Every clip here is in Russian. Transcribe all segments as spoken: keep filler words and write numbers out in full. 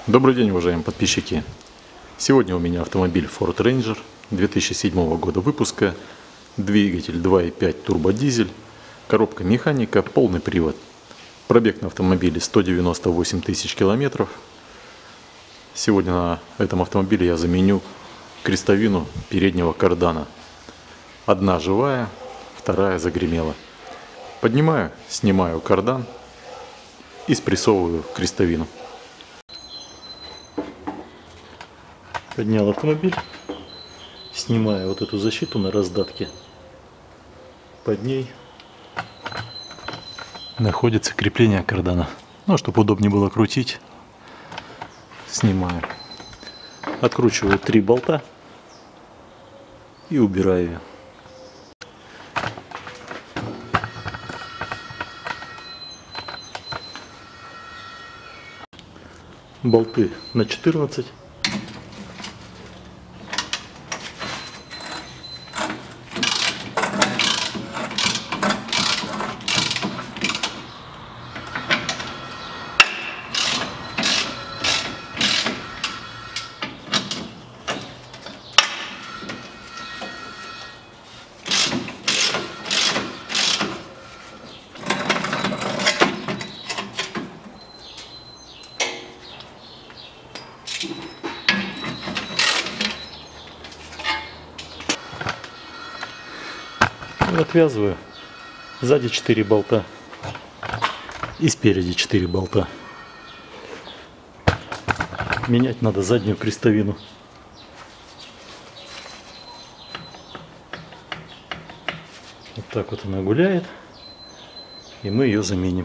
Добрый день, уважаемые подписчики! Сегодня у меня автомобиль Ford Ranger две тысячи седьмого года выпуска, двигатель два и пять турбодизель, коробка механика, полный привод. Пробег на автомобиле сто девяносто восемь тысяч километров. Сегодня на этом автомобиле я заменю крестовину переднего кардана. Одна живая, вторая загремела. Поднимаю, снимаю кардан и спрессовываю крестовину. Поднял автомобиль, снимаю вот эту защиту на раздатке. Под ней находится крепление кардана. Ну, чтобы удобнее было крутить, снимаю. Откручиваю три болта и убираю ее. Болты на четырнадцать. Отвязываю. Сзади четыре болта и спереди четыре болта. Менять надо заднюю крестовину. Вот так вот она гуляет, и мы ее заменим.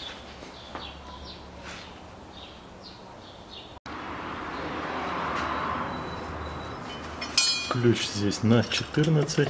Ключ здесь на четырнадцать.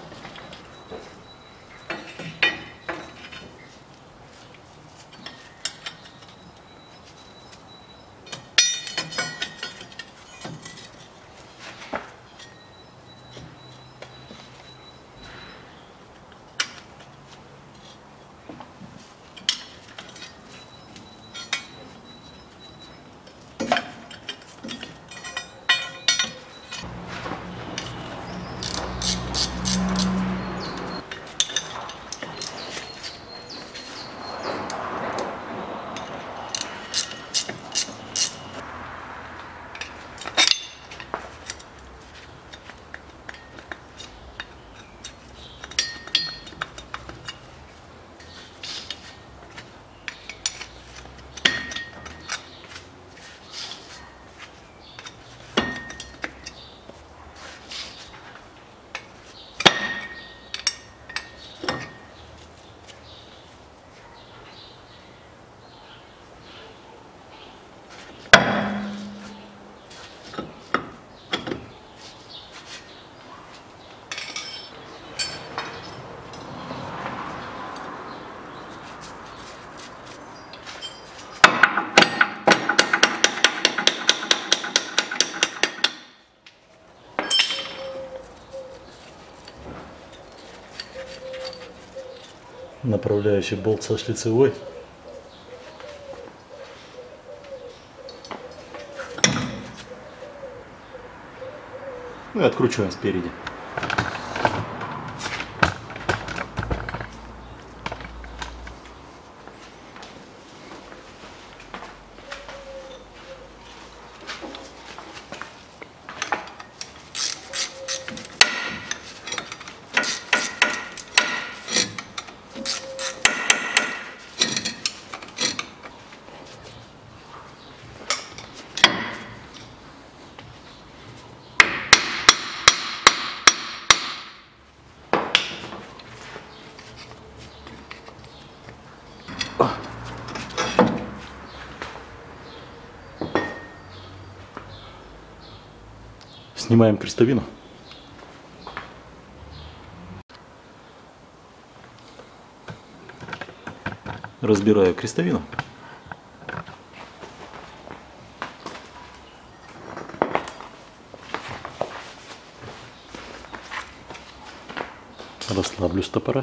Направляющий болт со шлицевой. Ну и откручиваем спереди. Снимаем крестовину. Разбираю крестовину. Расслаблю стопора.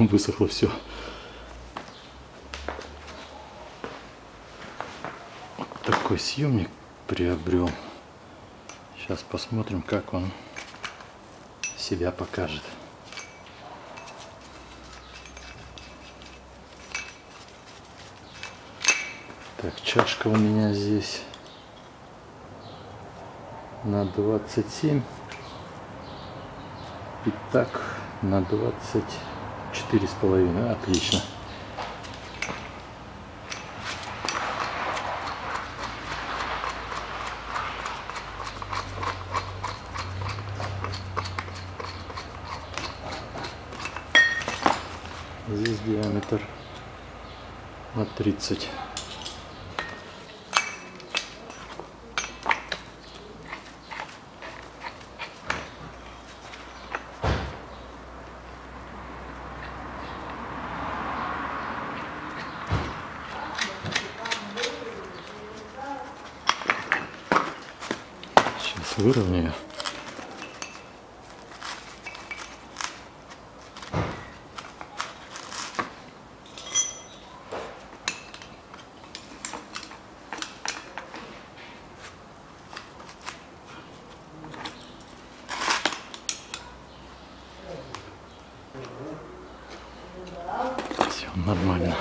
высохло все. Вот такой съемник приобрел. Сейчас посмотрим, как он себя покажет. Так, чашка у меня здесь на двадцать семь. И так на двадцать четыре с половиной. Отлично. Здесь диаметр на тридцать. Сейчас выровняю. Все нормально.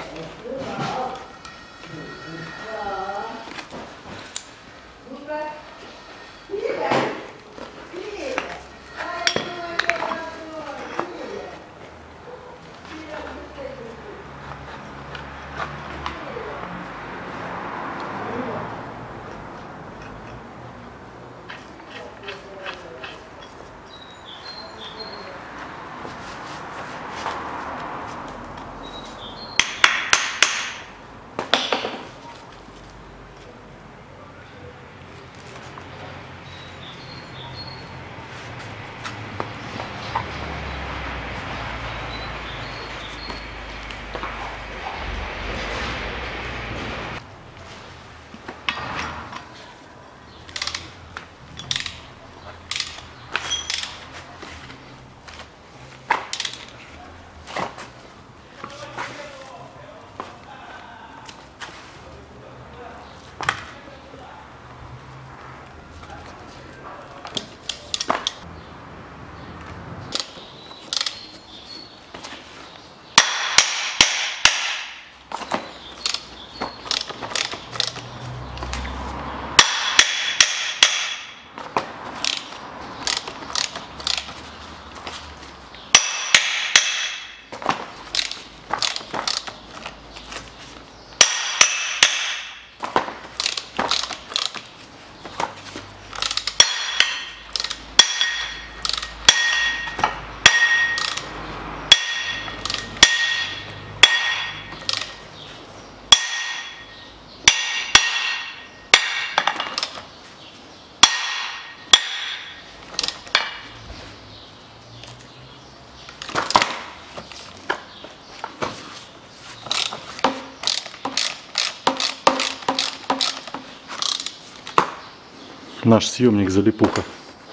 Наш съемник залипуха.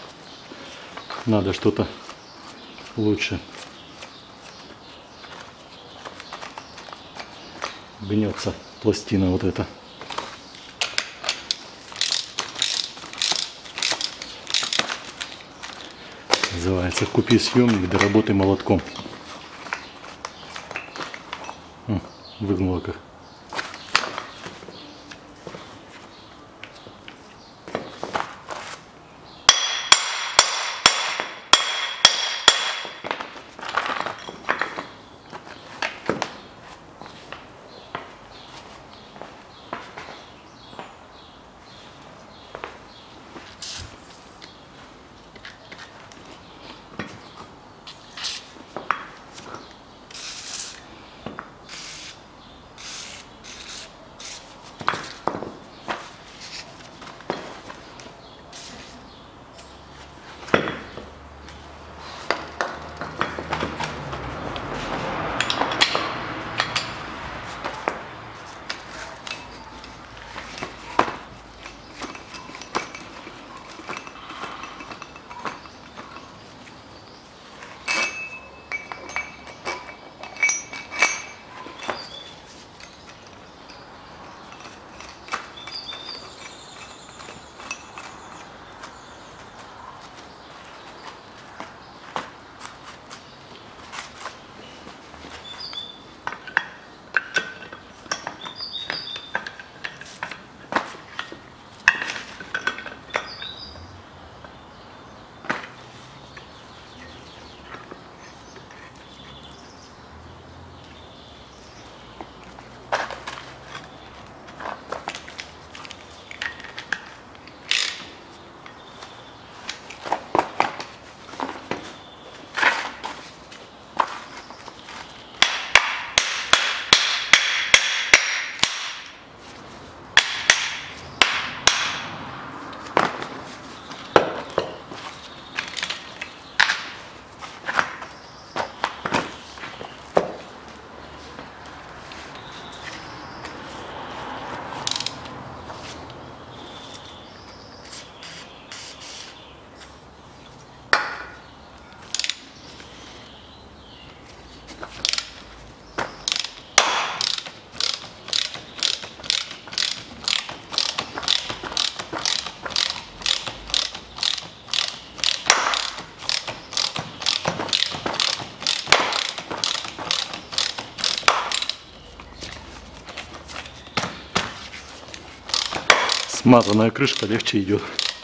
Надо что-то лучше. Гнется пластина вот эта. Называется «Купи съемник, да работай молотком». Выгнула как. Смазанная крышка легче идет.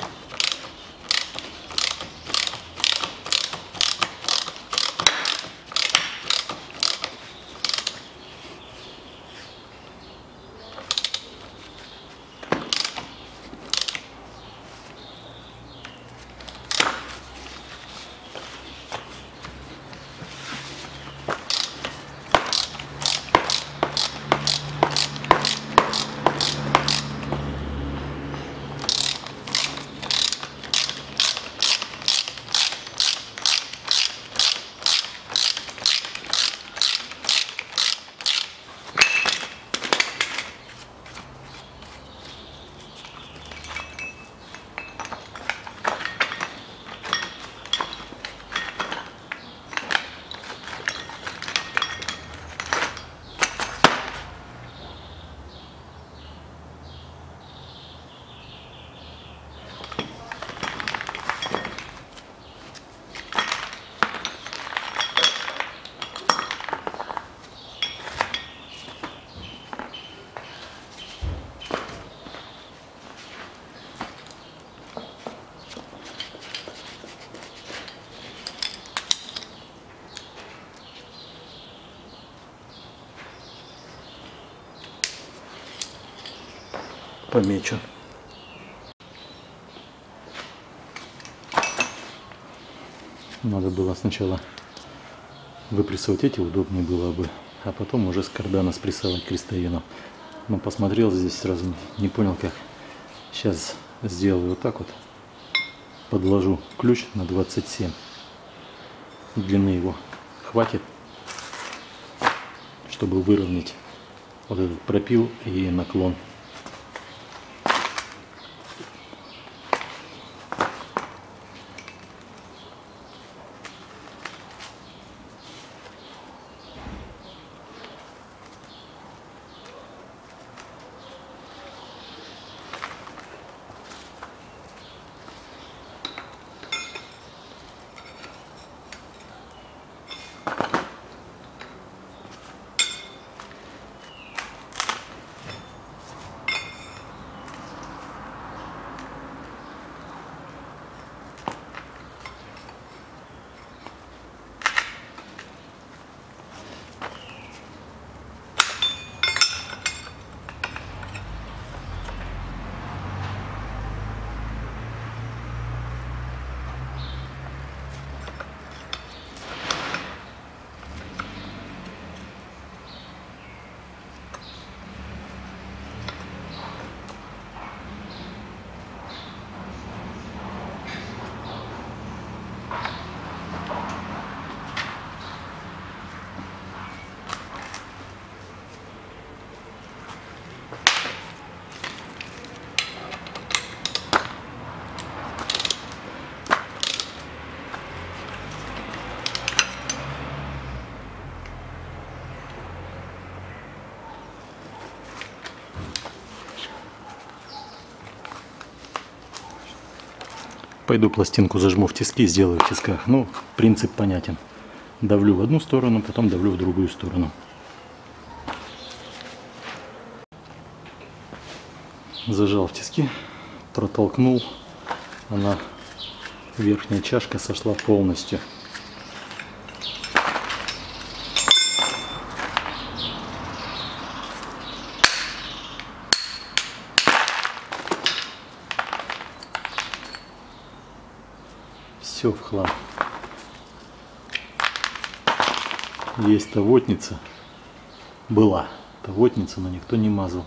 Помечу. Надо было сначала выпрессовать эти, удобнее было бы, а потом уже с кардана спрессовать крестовину. Но посмотрел здесь, сразу не понял как. Сейчас сделаю вот так вот. Подложу ключ на двадцать семь. Длины его хватит, чтобы выровнять вот этот пропил и наклон. Пойду пластинку зажму в тиски, сделаю в тисках. Ну, принцип понятен. Давлю в одну сторону, потом давлю в другую сторону. Зажал в тиски, протолкнул. Она, верхняя чашка сошла полностью. Все в хлам. Есть тавотница. Была тавотница, но никто не мазал.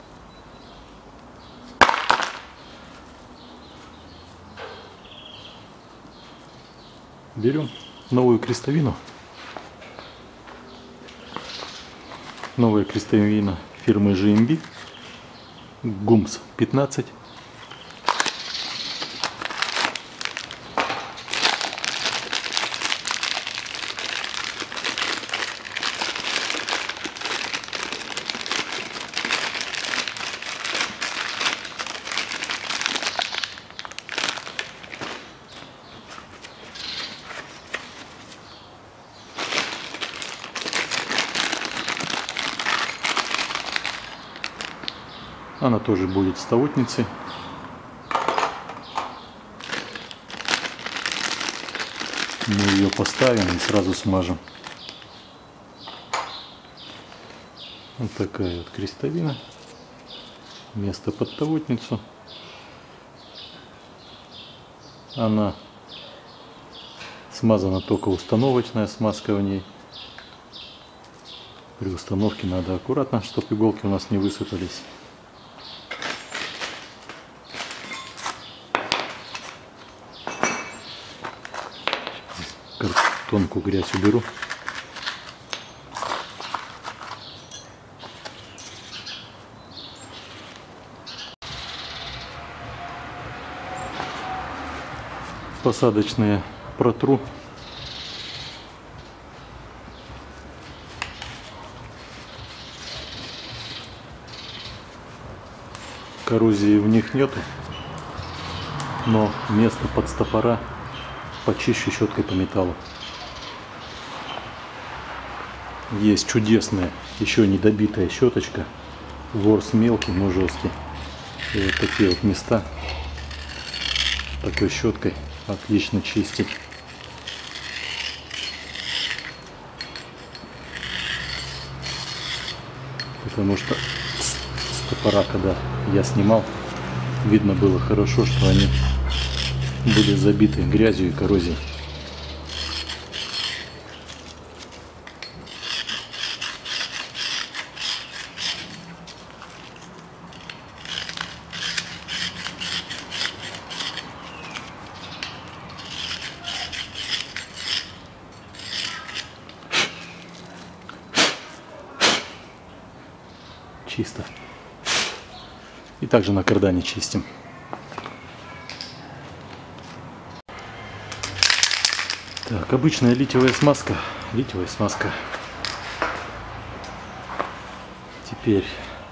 Берем новую крестовину. Новая крестовина фирмы джи эм би. гумс пятнадцать. Она тоже будет с таутницей. Мы ее поставим и сразу смажем. Вот такая вот крестовина. Место под таутницу. Она смазана только установочная смазка в ней. При установке надо аккуратно, чтобы иголки у нас не высыпались. Тонкую грязь уберу. Посадочные протру. Коррозии в них нету, но место под стопора почищу щеткой по металлу. Есть чудесная, еще не добитая щеточка. Ворс мелкий, но жесткий. И вот такие вот места такой щеткой отлично чистить. Потому что с топора, когда я снимал, видно было хорошо, что они были забиты грязью и коррозией. Чисто. И также на кардане чистим. Так, обычная литиевая смазка. Литиевая смазка. Теперь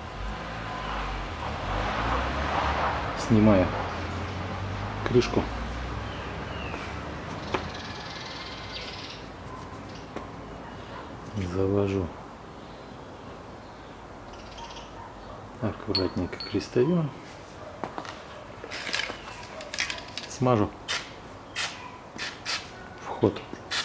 снимаю крышку. Завожу аккуратненько крестовину, смажу вход.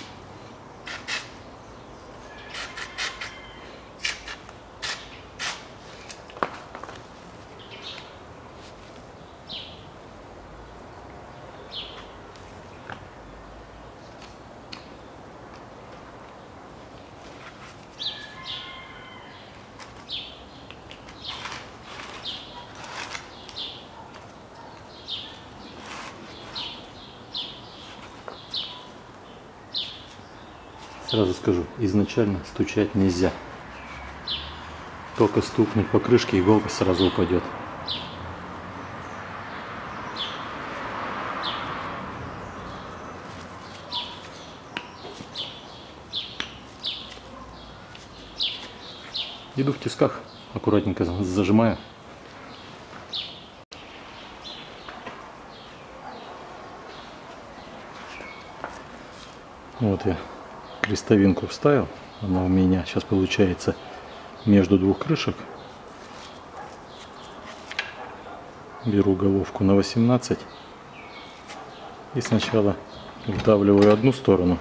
Сразу скажу, изначально стучать нельзя. Только стукнуть по крышке, иголка сразу упадет. Иду в тисках, аккуратненько зажимаю. Вот я крестовинку вставил. Она у меня сейчас получается между двух крышек. Беру головку на восемнадцать и сначала вдавливаю одну сторону.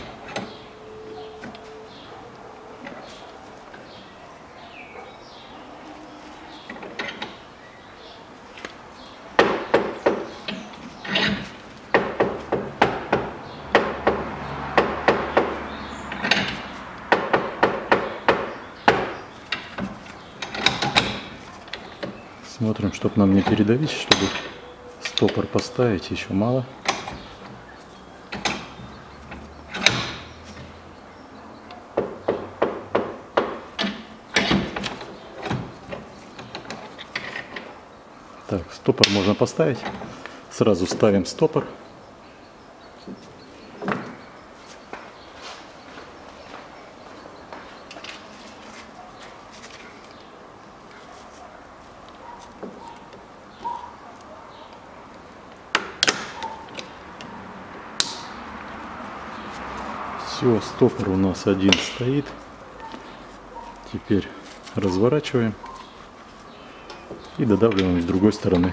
Смотрим, чтобы нам не передавить, чтобы стопор поставить, еще мало. Так, стопор можно поставить. Сразу ставим стопор. Все, стопор у нас один стоит. Теперь разворачиваем И додавливаем с другой стороны.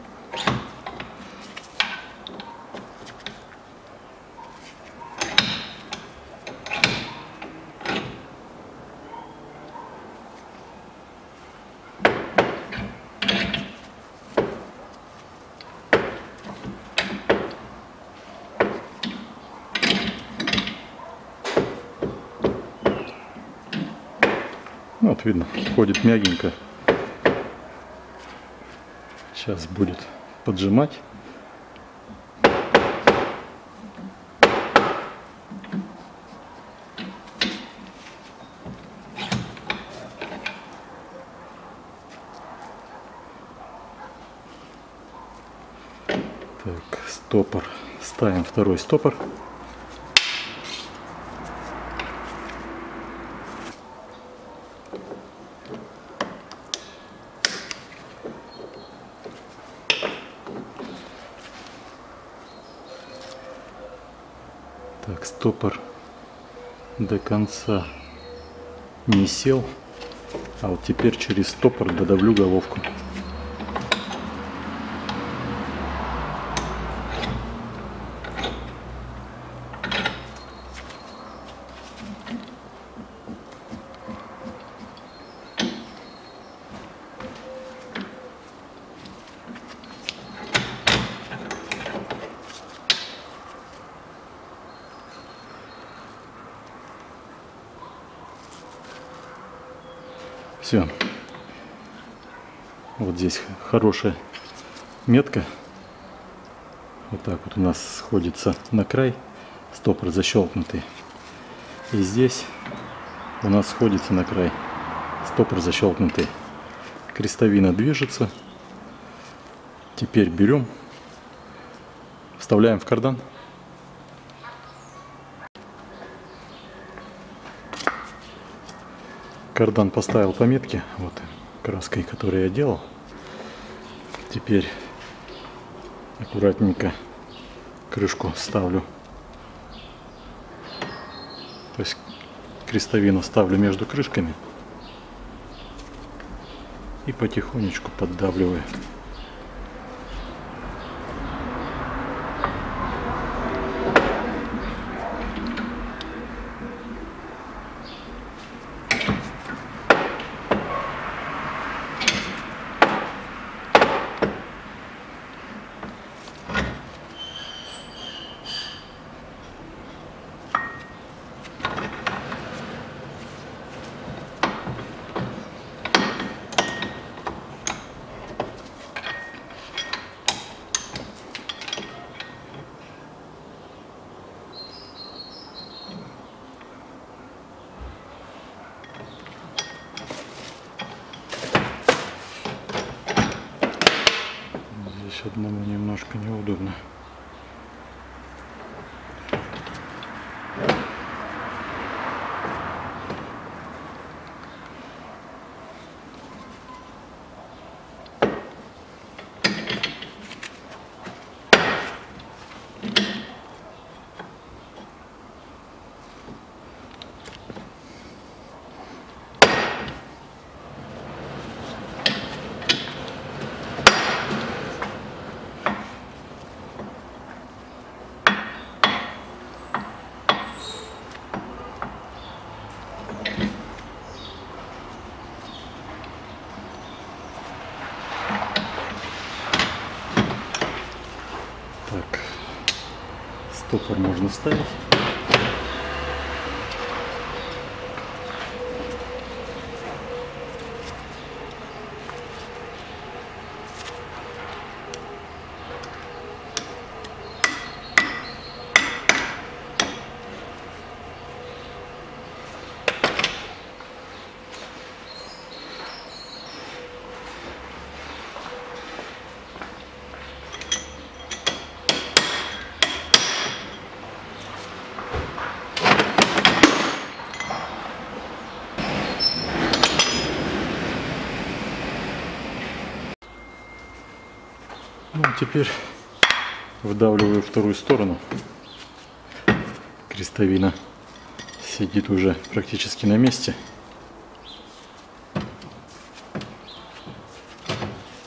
Вот видно, ходит мягенько. Сейчас будет поджимать. Так, стопор. Ставим второй стопор. Так, стопор до конца не сел, а вот теперь через стопор додавлю головку. Все. Вот здесь хорошая метка. Вот так вот у нас сходится на край. Стопор защелкнутый. И здесь у нас сходится на край. Стопор защелкнутый. Крестовина движется. Теперь берем, вставляем в кардан. Кардан поставил по метке, вот краской, которую я делал. Теперь аккуратненько крышку ставлю. То есть крестовину ставлю между крышками и потихонечку поддавливаю. Одному немножко неудобно. Так, стопор можно ставить. Ну, теперь вдавливаю вторую сторону. Крестовина сидит уже практически на месте.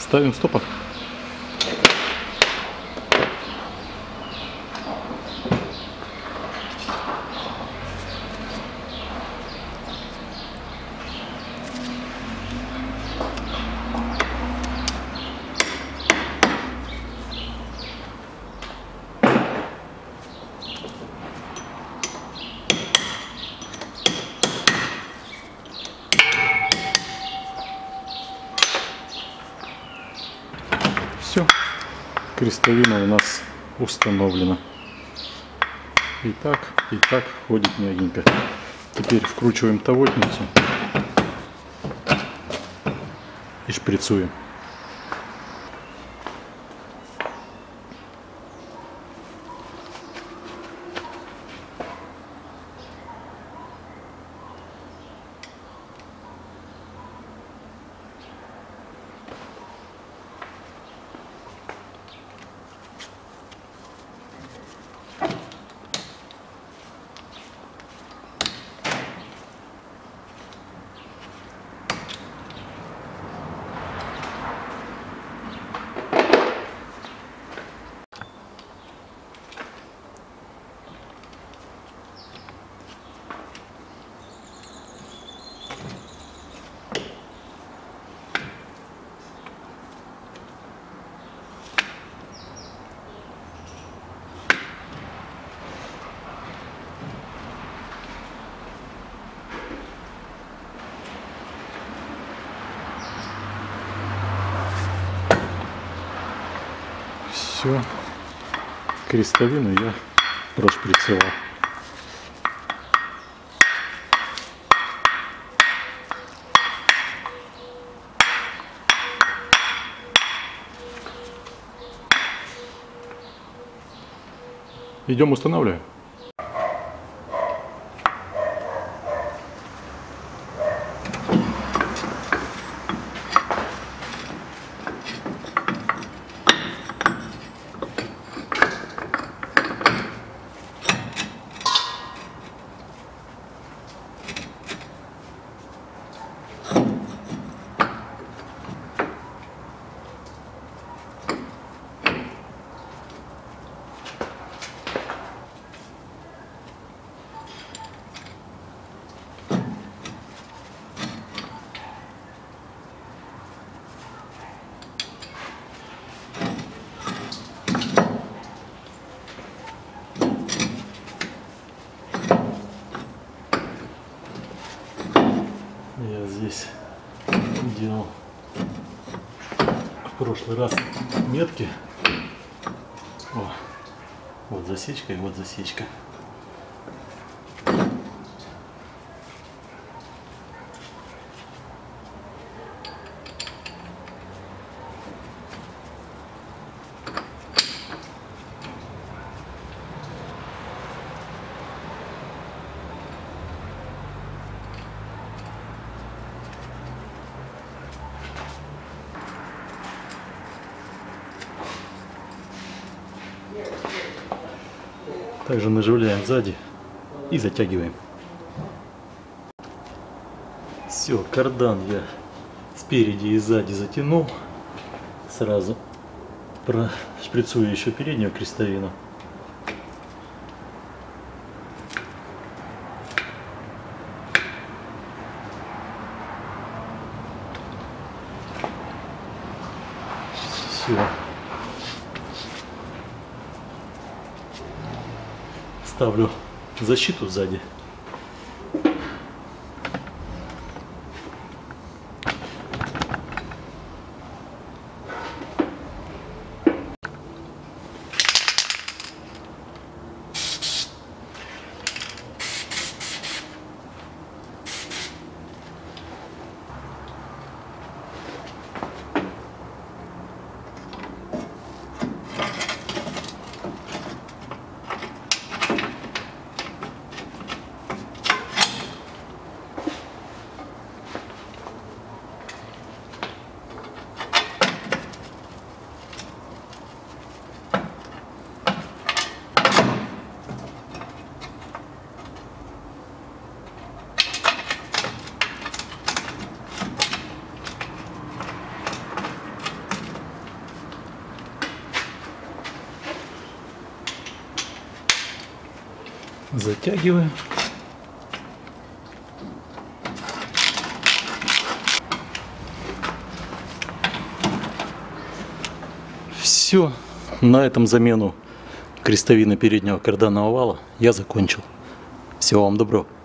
Ставим стопор. Все, крестовина у нас установлена. И так, и так ходит мягенько. Теперь вкручиваем тавотницу и шприцуем. Все, крестовину я прошприцевал. Идем устанавливаем. Я здесь делал в прошлый раз метки. О, вот засечка и вот засечка. Также наживляем сзади и затягиваем. Все, кардан я спереди и сзади затянул. Сразу прошприцую еще переднюю крестовину. Все. Ставлю защиту сзади. Затягиваем. Все, на этом замену крестовины переднего карданного вала я закончил. Всего вам доброго.